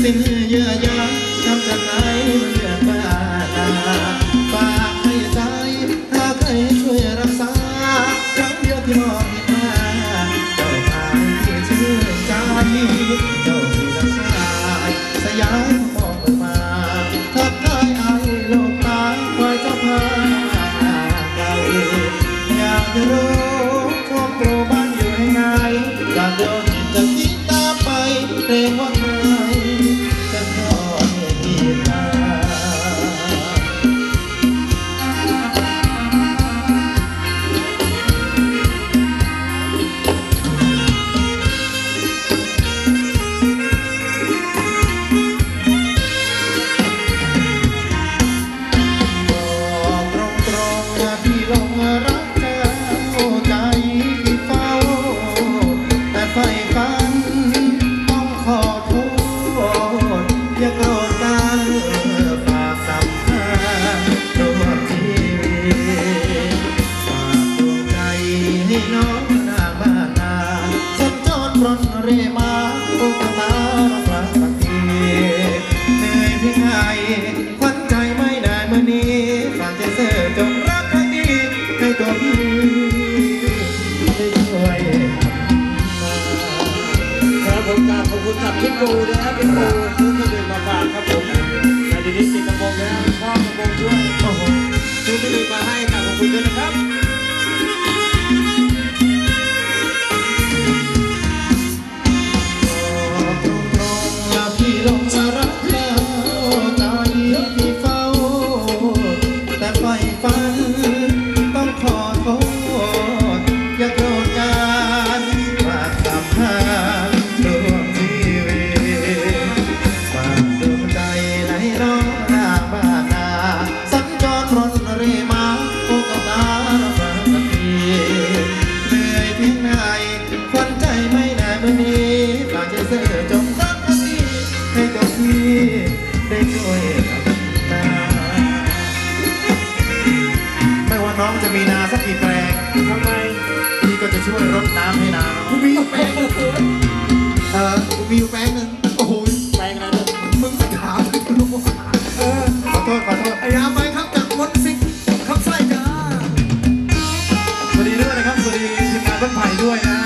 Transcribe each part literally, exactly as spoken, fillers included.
สิ้นเยื่อใยทำจากไหนมันเลือดบ้าฝากให้ใจหากใครช่วยรักษาครั้งเดียวที่มองเห็นหน้าเจ้าชายที่ชื่นใจเจ้าที่รักษาสยามมองลงมาทักทายไอ้โลกตาคอยเจ้าพาไกลอยากจะรู้ชมโปรบ้านอยู่ให้ไงอยากเดินจะคิดตามไปเรงว่าใครจะทอดที่ตาพี่ปูนะครับพี่ปูซื้อเครื่องดื่มมาฝากครับผมในดีนี้ติดกระโปรงนะชอบกระโปรงด้วยโอ้โหซื้อเครื่องดื่มมาให้กับขอบคุณด้วยนะครับพี่ลงสาระแล้วใจที่เฝ้าแต่ไฟฝันต้องขอโทษอย่าโกรธกันฝากสัมพันธ์รวมชีวิตฝากดวงใจในน้องหน้าบ้านนาสัญจรรถเรมาโอ้ก็มารับฟังสักทีเหนื่อยเพียงไหนควันใจไม่นานเมื่อนี้ฝากใจเสื่อจงรักกันดีให้ตัวพี่ได้ช่วยทำนาไม่ว่าน้องจะมีนาสักกี่แปลงทำไมพี่ก็จะช่วยรดน้ำให้นากูมีอยู่แปลงนึงเออกูมีอยู่แปลงนึงโอ้โหแปลงอะไรเนี่ยมึงถามเออขอโทษขอโทษไอ้ยาไปครับจากมดสิกขับไส้จ้าสวัสดีด้วยนะครับสวัสดีทีมงานต้นไผ่ด้วยนะ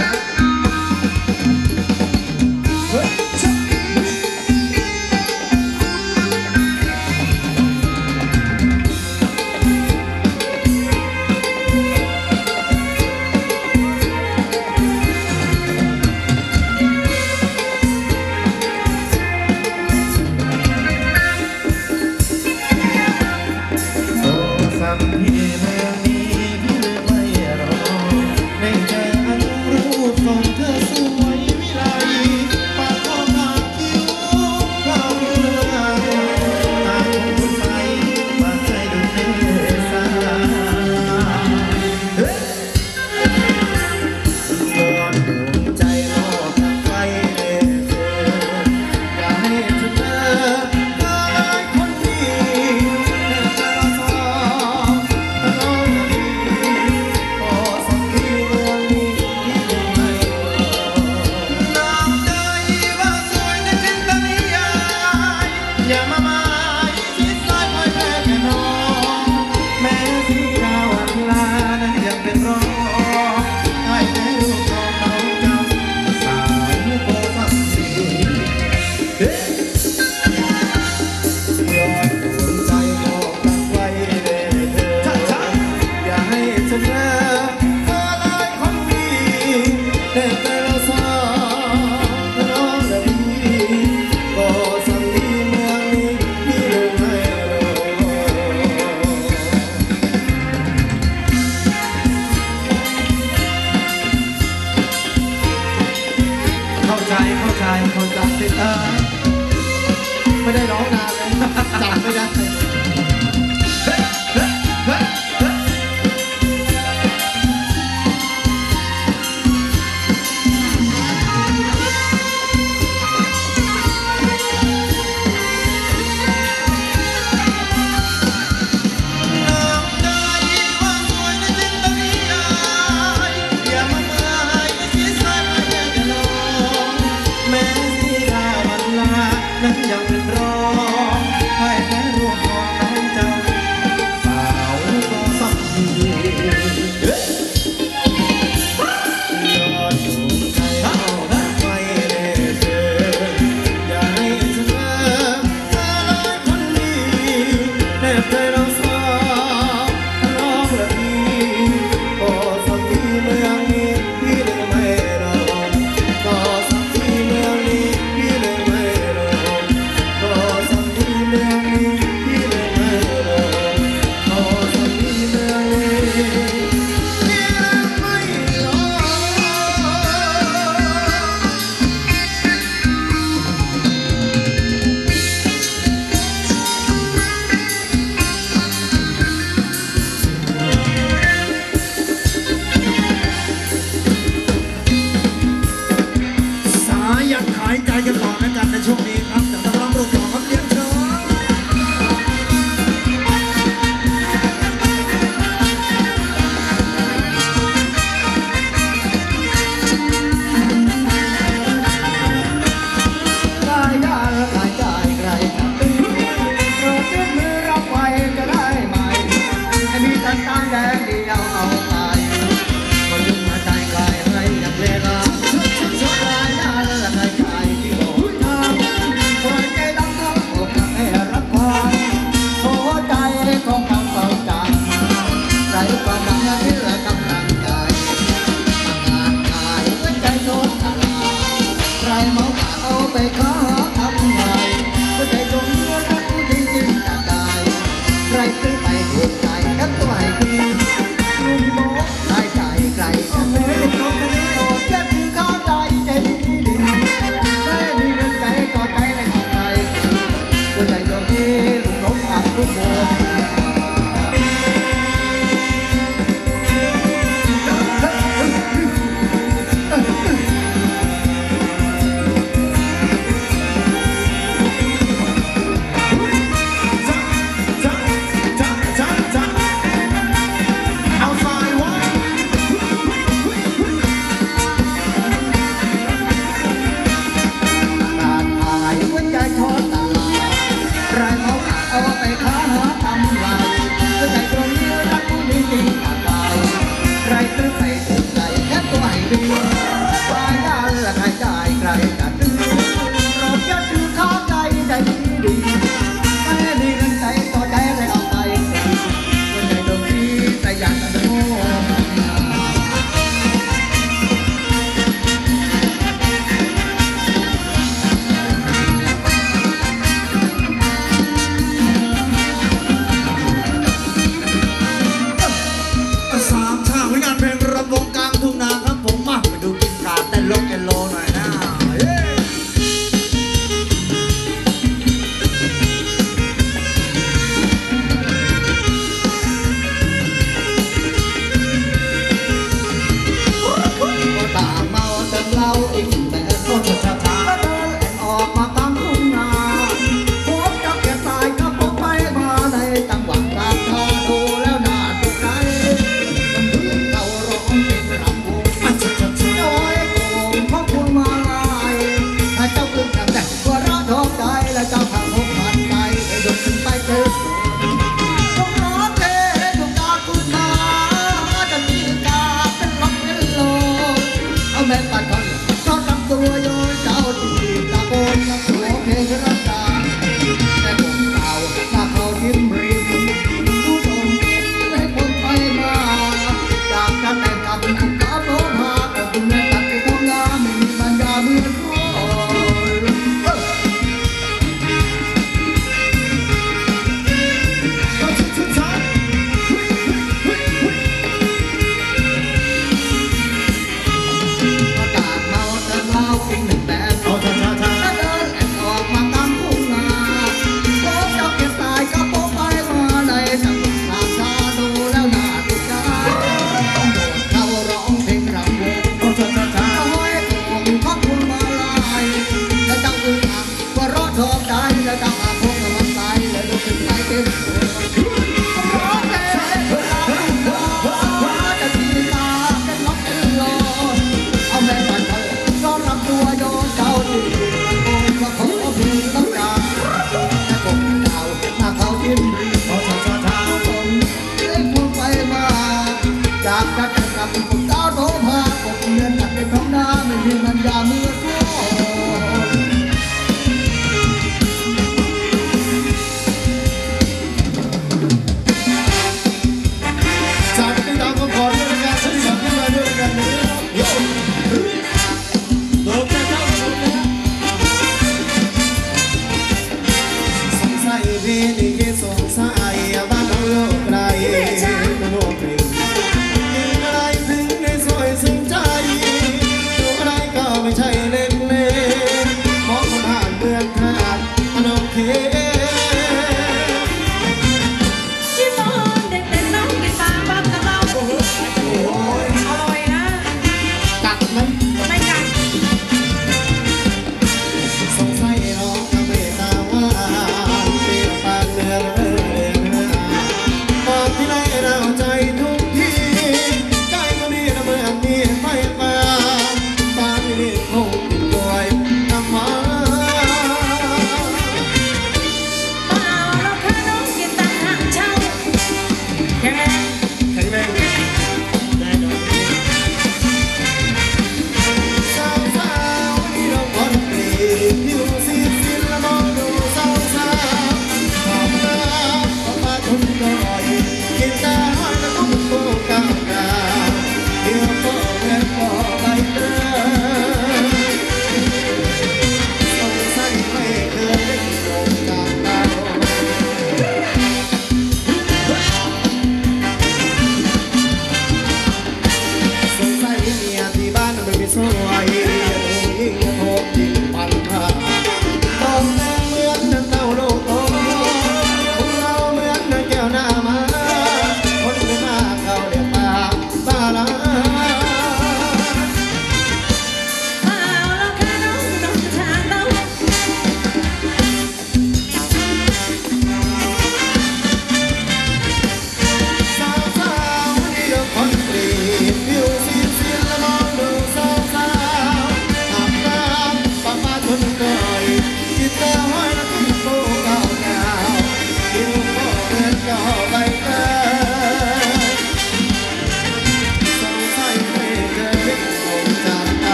ไม่ได้ร้องนานเลยจำไม่ได้แม้สีดาวันลายอดดวงใจเอาไม่ได้เจออย่าให้ฉันเลิกเธอเลยคนดีแนบใจเราสองร้องแบบนี้ก็สักทีเมืองนี้พี่เลยไม่รอก็สักทีเมืองนี้พี่เลยไม่รอก็สักทีเมืองนี้พี่เลยไม่รอก็สักทีเมืองนี้พี่เลยไม่รอสายันขายใจกันต่อแล้วกันในช่วงนี้ครับแต่ต้องรับรูปหล่อครับเรียนเชิญรายได้รายจ่ายใครจะตีโปรดยื่นมือรับไว้จะได้ไหมให้มีตันตามแดงเดียวเอาไปก็ยึดมาใจใครให้อย่างเลวร้ายรายได้รายจ่ายที่โหดทางปล่อยใจดำทั้งอกให้รับความหัวใจของเขาเฝ้าใจไรความหวังที่เหลือกำลังใจงานขายหัวใจโดนตลาดใครเมาเอาไปขอทำไงก็ใจจงรักจริงจริงจากใจใครซื้อไปถูกใจกับตัวให้ดีลุงโบรายจ่ายใครจะไม่ได้ตรงนี้โปรดอย่าถือข้าใจใจดีดีได้มีเงินใจก็ใจในของใครก็ใจจงที่ลุงหลงอับลุงโบากกันกับผมดาวโตพาผมเงินตัดในท้องนาไม่มีมันยาเมื่อก่อนจากติดตามผมก่อนด้วยนะครับสวัสดีครับขึ้นมาด้วยกันนะครับโยโดนจะเจ้าชมนะสงสัยพี่นี่แค่สงสัยบ้านเราโลกไรโลกหนึ่งยิ่งไกลถึงใน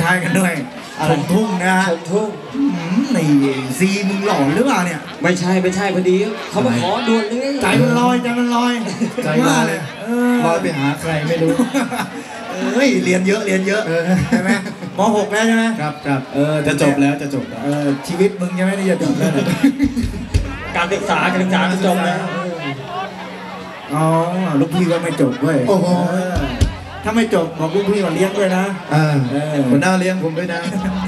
ท้ายกันด้วยชมทุ่งนะฮะชมทุ่งอืมนี่ซีมึงหล่อหรือเปล่าเนี่ยไม่ใช่ไม่ใช่พอดีเขามาขอด่วนเลยใจมันลอยใจมันลอยใจลว่าอยเลยเออลอยไปหาใครไม่รู้เฮ้ยเรียนเยอะเรียนเยอะเออใช่ไหมมหกแล้วใช่ไหมครับครับเออจะจบแล้วจะจบแล้วเออชีวิตมึงใช่ไหมที่จะจบแล้วเนี่ยการศึกษาการศึกษาจะจบแล้วอ๋อลูกพี่ก็ไม่จบด้วยโอ้โหเออถ้าไม่จบบอกลูกพี่ว่าเลี้ยงด้วยนะเออเออหัวหน้าเลี้ยงผมด้วยนะ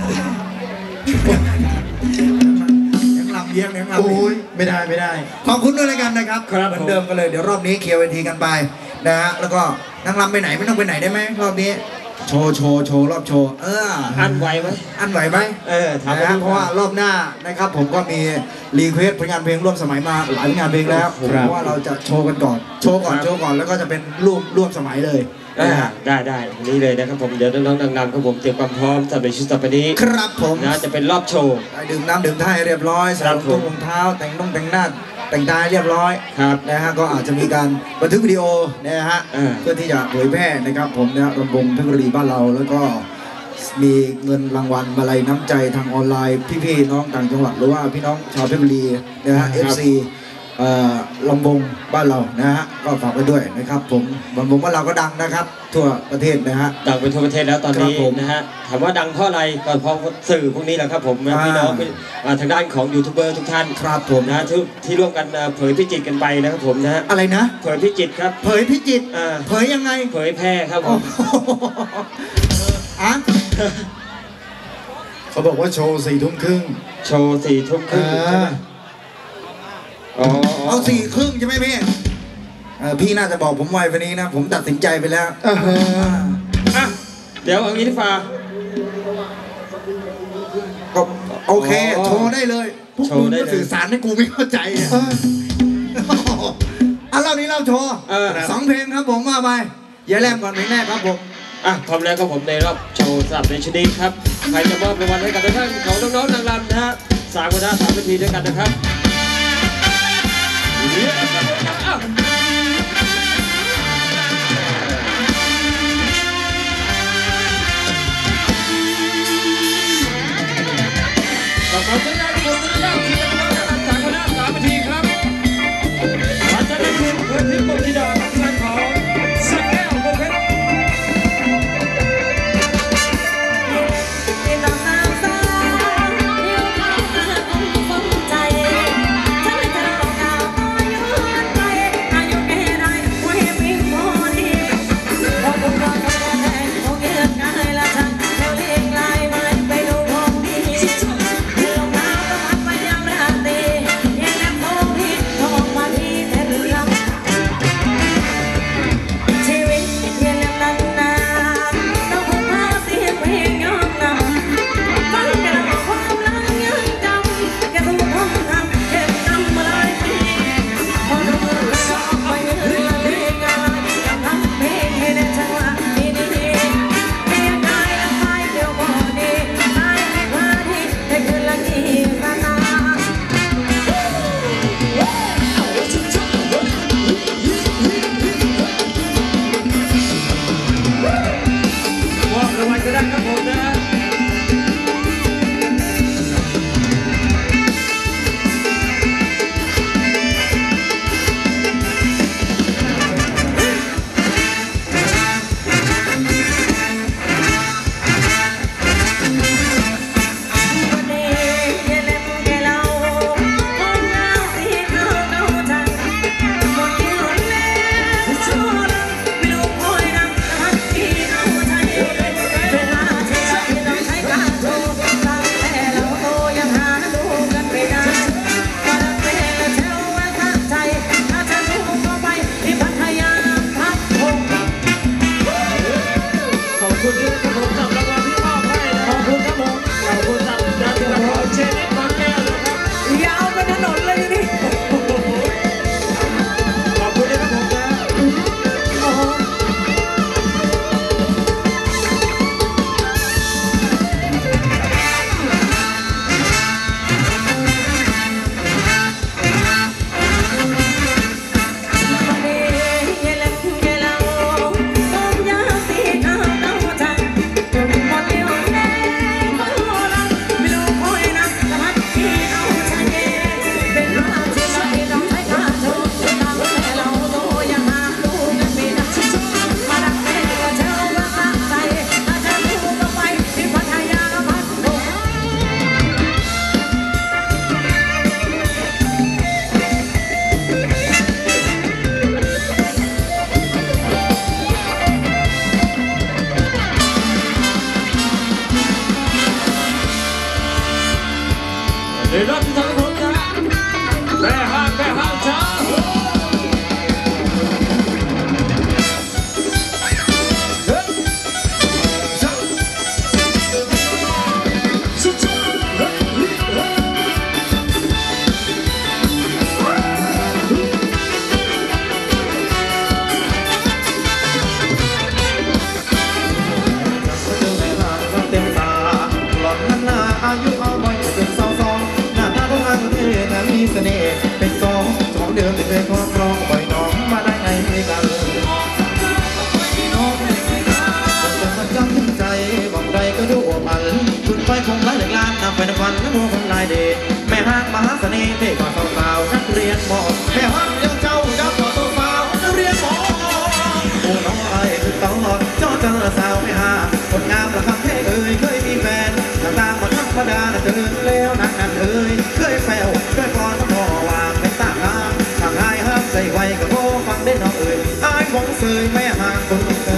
ยังลำเลี้ยงยังลำโอ้ยไม่ได้ไม่ได้ขอบคุณด้วยแล้วกันนะครับครับเหมือนเดิมกันเลยเดี๋ยวรอบนี้เคลียร์เวทีกันไปนะฮะแล้วก็นั่งลำไปไหนไม่ต้องไปไหนได้ไหมรอบนี้ โชว์โชว์โชว์รอบโชว์เอออันไหวไหมอันไหวไหมเออถามนะฮะเพราะว่ารอบหน้านะครับผมก็มีรีเควสผลงานเพลงร่วมสมัยมาหลายผลงานเพลงแล้วครับเพราะว่าเราจะโชว์กันก่อนโชว์ก่อนโชว์ก่อนแล้วก็จะเป็นร่วมร่วมสมัยเลยได้นะฮะได้ได้วันนี้เลยนะครับผมเดี๋ยวน้องๆดังๆครับผมเตรียมความพร้อมสำหรับชุดต่อไปนี้ครับผมนะจะเป็นรอบโชว์ได้ดื่มน้ำดื่มท่าให้เรียบร้อยใส่ครัรบองผมรองเท้าแต่งนุ่งแต่งหน้าแต่งตาให้เรียบร้อยครับนะฮะก็อาจจะมีการบันทึกวิดีโอนะฮะเออเพื่อที่จะเผยแพร่นะครับผมนะฮะรำวงเพชรบุรีบ้านเราแล้วก็มีเงินรางวัลมาลัยน้ำใจทางออนไลน์พี่ๆน้องต่างจังหวัดหรือว่าพี่น้องชาวเพชรบุรีนะฮะ เอฟ ซี เอ่อลำวงบ้านเรานะฮะก็ฝากไปด้วยนะครับผมลำวงบ้านเราก็ดังนะครับ ทั่วประเทศนะฮะดังไปทั่วประเทศแล้วตอนนี้ครับผมนะฮะถามว่าดังเพราะอะไรก็เพราะสื่อพวกนี้แหละครับผมอ่าพี่น้องอ่าทางด้านของยูทูบเบอร์ทุกท่านครับผมนะที่ที่ร่วมกันอ่าเผยพิจิตรกันไปนะครับผมนะฮะอะไรนะเผยพิจิตรครับเผยพิจิตรอ่าเผยยังไงเผยแพร่ครับผโอ้มโหอ่ะเขาบอกว่าโชว์สี่ทุ่มครึ่งโชว์สี่ทุ่มครึ่งอ่าใช่ไหมอ๋อเอาสี่ครึ่งใช่ไหมพี่เออพี่น่าจะบอกผมไววันนี้นะ ผมตัดสินใจไปแล้วเอออ่ะเดี๋ยวเอางี้ดีฟ้าก็โอเคอ๋อโชว์ได้เลยพวกโชคุว์ณได้ก็เลยสื่อสารให้กูไม่เข้าใจอ่ะเอออ่ะเล่านี้เล่าโชว์เออสองเพลงครับผมว่าไปอย่าแลมก่อนเพลงแรกครับผมอ่ะพร้อมแล้วครับผมในรอบโชว์สำหรับในชุดนี้ครับใครจะมอบรางวัลให้กับทุกท่านของน้องๆนางรำนะฮะสามคนหน้าสามนาทีด้วยกันนะครับเย้อ้าว ขอสัญญาณผมสัญญาณที่จะมาจากสามคณะสามนาทีครับอาจารย์คุณเพื่อนที่ปกติดาทางของสักแก้วบนเพชรที่ต้องสามสามนิ้วเท้าคงสนใจฉันจะรอดาวต่อย้อนไปหากในรอบที่สองผมนะแม่ห้างแม่ห้างจ้าอายุเอาไว้จนสาวสองหน้าตาต้องอังเท่นั้นมีเสน่ห์เป็นกองของเดิมไม่เคยครอบครองปล่อยน้องมาได้ไงกันน้องจนมันจำถึงใจบอกใดก็ดูอวบอันคุณไปคงหลายหลายล้านนำไปนวันและโมคงลายเดชแม่ห้างมหาเสน่ห์เท่กว่าสาวๆนักเรียนมอแม่ห้างยังเจ้าเจ้าต่อสาวๆนักเรียนมอโอ้น้องไอ้คือต่อเจ้าเจอสาวไม่ห่างคนงามละคำเท่เอ่ยเคยมีแฟนตามมาธรรมดาเดินแล้วนักนั่นเอ่ยเคยแฝวเคยพรพอวางเป็นตาหาทางไอ้ห้ามใจไวก็โง่ฟังได้น้องเอ่ยไอ้มองเสยแม่ห่างคนไกล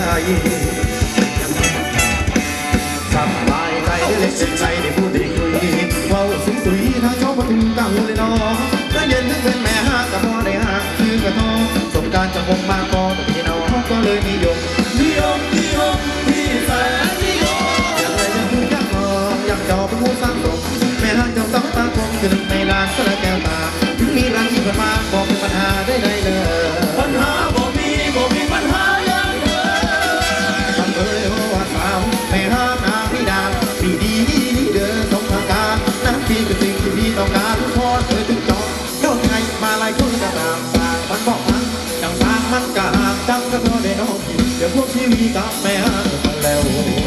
สบายใจได้เล็กเจ็บใจได้พูดได้คุยเว้าสุยสุยทางชอบประตูตั้งเลยน้องได้เย็นถึงเป็นแม่ห่างกับพ่อได้ห่างคือกระทองสงการจะคงมาพอแต่พี่น้องก็เลยนิยมนิยมนิยมที่แสนนิยมอย่างไรจะพูดยักษ์อยากจอเป็นผู้สร้างสมแม่ห้างเจ้าสาวตาคมคือหนึ่งในล้านสละแก้วตาถึงมีรังที่ผ่านมาบอกเป็นปัญหาได้ได้เลยปัญหาบ่มีบ่มีปัญหาอย่างเดิมทำเลยว่าสาวแม่ห้างนางพิดาดีดีดีเดินสมทางการน้ำปีคือสิ่งที่พี่ต้องการพอเธอถึงจอดโดนไงมาลายคนกระตามตามันบอกมันจังสางมันกะหางจังก็เธอได้น้องกินเดี๋ยวพวกชีวิตกับแม่ห้างกันแล้ว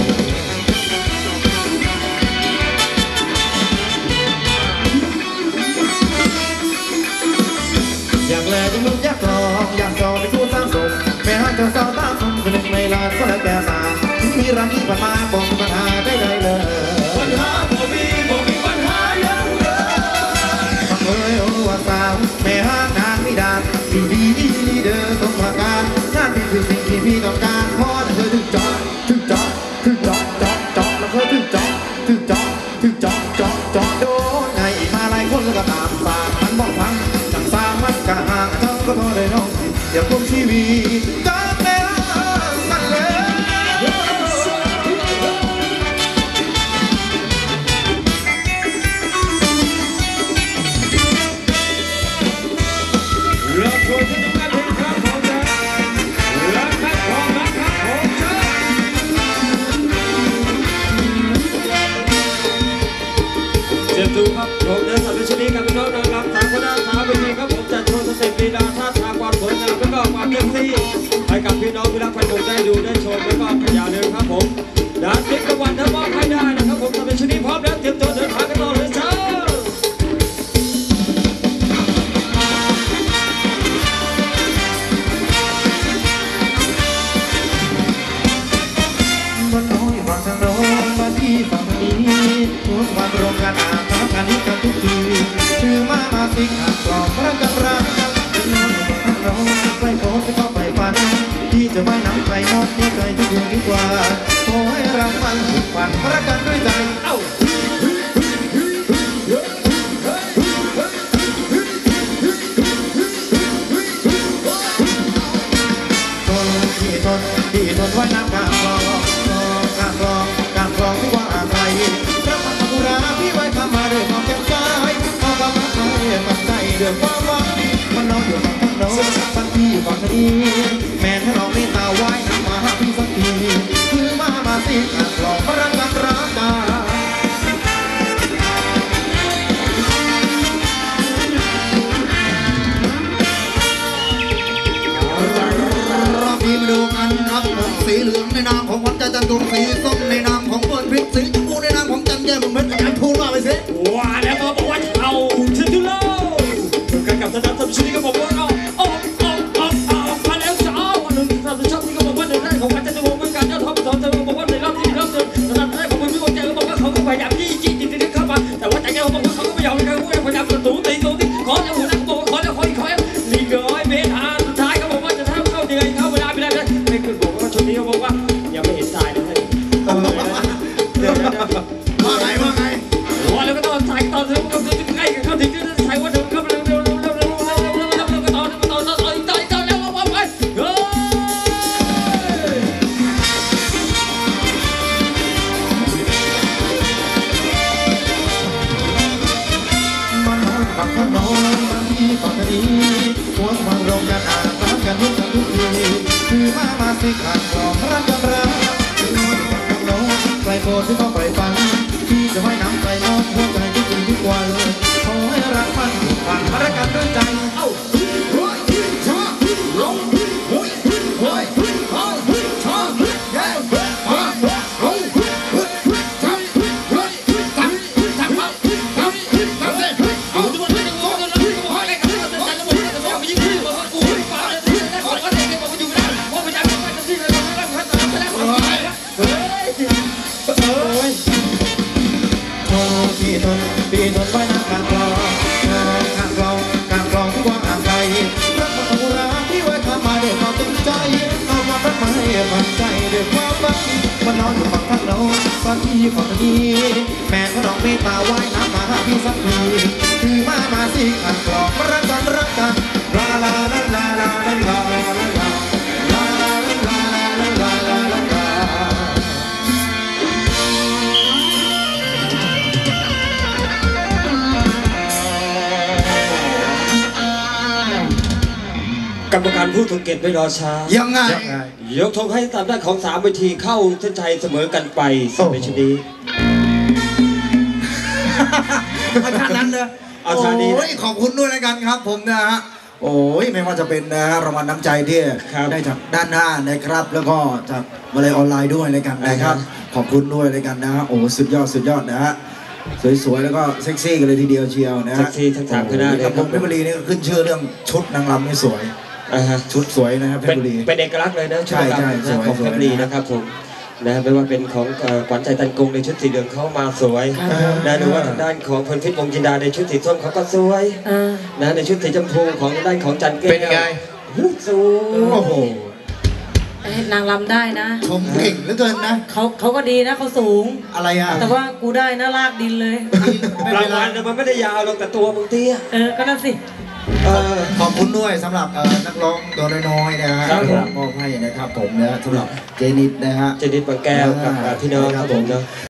อยากแลจึงลุกอยากลองอยากจอไปคู่สร้างสมแม่ห้างเจ้าสาวตาคมคือหนึ่งในล้านก็แล้วแก่ตาถึงมีรังที่ผ่านมาบอกปัญหาได้ได้เลยปัญหาบ่มีบ่มีปัญหาอย่างเดิมฟังเลยโอ้ว่าสาวแม่ห้างนางไม่ดานดีดีดีดีเดินสมประการงานนี้คือสิ่งที่พี่ต้องการพอเธอถึงจอดถึงจอดถึงจอดจอดจอดแล้วเธอถึงจอดถึงจอดถึงจอดจอดจอดโดนไงมาหลายคนแล้วก็ตามสามันบอกพังจังสามันกะห่างจังก็พอได้น้องเดี๋ยวพวกชีวิตกับแม่กันเลยรับโชว์ที่ต้องการเป็นครับผมจ้ารับครับผมรับครับผมจ้าเจ็บดูครับผมเดินสายชนีกับพี่น้องนะครับสามคณะสามวิธีครับผมจะโชว์สเต็ปลีลาท่าทางความสวยงามแล้วก็ความเต็มที่ให้กับพี่น้องที่รักแฟนผมได้ดูได้ชมแล้วก็ขยันเลยครับผมดานทิพย์ตะวันถ้ามอบให้ได้นะครับผมสายชนีพร้อมแล้วเตรียมตัวเดินทางกันต่อเลยจ้าวันน้อยวันทางโน้นวันที่ฝั่งนี้ทุกวันรวมกันอาบน้ำกันนี้กันทุกทีชื่อมามาสิขาดกล่อมรักกันรักกันเป็นน้องทางโน้นไปโพสไปเข้าไปฝันที่จะไม่น้ำใจหมดหัวใจทุกดวงดีกว่าขอให้รางวัลทุกฝันรักกันด้วยใจเอ้าที่ทนที่ทนไว้น้ำกลางคลองกลางคลองกลางคลองที่ว่าอะไรพระมหาบุราพี่ไว้ทำมาด้วยความแจ่มใสเอาความรักมาเรียกความใจเรื่องความหวังมันนอนอยู่ฝั่งทางโน้นฟันพี่ฝั่งนี้แม่ถ้าเราไม่ตาไว้น้ำมาหาพี่สักทีคือมามาสิกลางคลองพระรักรักกันดูกันครับผมสีเหลืองในนามของวัดจันทร์ตุงสีส้มในนามของเบิร์นพริกสีชมพูในนามของจันแก้วเม็ดอาจารย์พูดว่าไปสิว้าแล้วมาบอกว่าเอาชิจุโล่กันกับท่านท่านชี้ก็บอกว่าเอาเอาเอาเอาเอามาแล้วจ้าวันหนึ่งท่านชอบที่ก็บอกว่าในแรกของวัดจันทร์ตุงเหมือนกันจะทำสอนจะบอกว่าในรอบที่รอบเดิมท่านแรกของมันพี่คนแก่ก็บอกว่าเขาก็พยายามจี้จี้จี้จี้เข้ามาแต่ว่าจันแก้วบอกว่าเขาก็ไม่ยอมเลยเขาพยายามตูตีตูตีขอแล้วหัวหน้าเขาบอกขอแล้วขออีกขอนี่ก็ไอ้เบสอาสุดท้ายเขาบอกว่าจะทำเข้าเดือนเข้าเวลาไม่ได้เลยไม่คุณบอกว่าชุดนี้เขาบอกว่ายังไม่เห็นทรายเลยเดี๋ยวเดี๋ยวว่าไงว่าไงว่าแล้วก็ต้องใส่ตอนถึงก็ถึงไงสิขาดกลองรักกันรักถึงน้อยกับน้องไกลโบสถ์ที่เขาไปฟังพี่จะว่ายน้ำไกลน้องหัวใจทุกคืนทุกวันขอให้รักมันผูกพันมารักกันด้วยใจเอ้าพี่ทนพี่ทนไว้นะการกลองการกลองการกลองที่ว่าอ่างไกลรักมาอุราที่ไว้ทำมาด้วยความตั้งใจเอาความรักมาให้ฝันใจด้วยความรักมันนอนอยู่ฝั่งข้างเราฝั่งที่ฝั่งนี้แม่ก็น้องเมตตาไว้น้ำมาหาพี่สักทีคือมามาสิการกลองรักกันรักกันลาลาลาลาลาลาลาลาลาลากรรมการผู้ทรงเกียรติไม่รอช้ายังไงยกธงให้ตามด้านของสามเวทีเข้าเส้นชัยเสมอกันไปสำหรับชุดนี้อาจารย์นั้นเลยเอาท่านี้นะโอ้ยขอบคุณด้วยนะกันครับผมนะฮะโอ้ยไม่ว่าจะเป็นนะฮะรางวัลน้ำใจที่ครับได้จากด้านหน้านะครับ แล้วก็จากมาเลยออนไลน์ด้วยในกันนะครับอ่าฮะขอบคุณด้วยในกันนะฮะโอ้สุดยอดสุดยอดนะฮะสวยๆแล้วก็เซ็กซี่กันเลยทีเดียวเชียวนะเซ็ฮะกซี่ทั้งสามคณะเลยกับคผรับมเพชรบุรีนี่ก็ขึ้นชื่อเรื่องชุดนางรำนี่สวยอ่าฮะชุดสวยนะครับเพชเป็นรบุรีเป็นเอกลักษณ์เลยนะชุดใช่ประใช่จำสวยของสเพวยชรบุรีนะครับผมนะไม่ว่าเป็นของเอ่อขวัญใจตันกงในชุดสีเหลืองเขามาสวยนะหรือว่าทางด้านของพลพิษวงศ์จินดาในชุดสีส้มเขาก็สวยอ่านะในชุดสีชมพูของทางด้านของจันเก้วเป็นไงหูสูงโอ้โหเอ้ยนางรำได้นะชมเก่งเหลือเกินนะเขาเขาก็ดีนะเขาสูงอะไรอ่ะแต่ว่ากูได้นะลากดินเลยไม่ราเป็งนไรวัลนะมันไม่ได้ยาวหรอกแต่ตัวมึงเตี้ยเออ ก็นั่นสิเอ่อขอบคุณด้วยสำหรับเอ่อนักร้องตัวน้อยๆนะฮะครับผมมอบให้นะครับผมนะสำหรับเจนิดนะฮะเจนิดบางแก้วกับพี่น้องครับผมเนาะ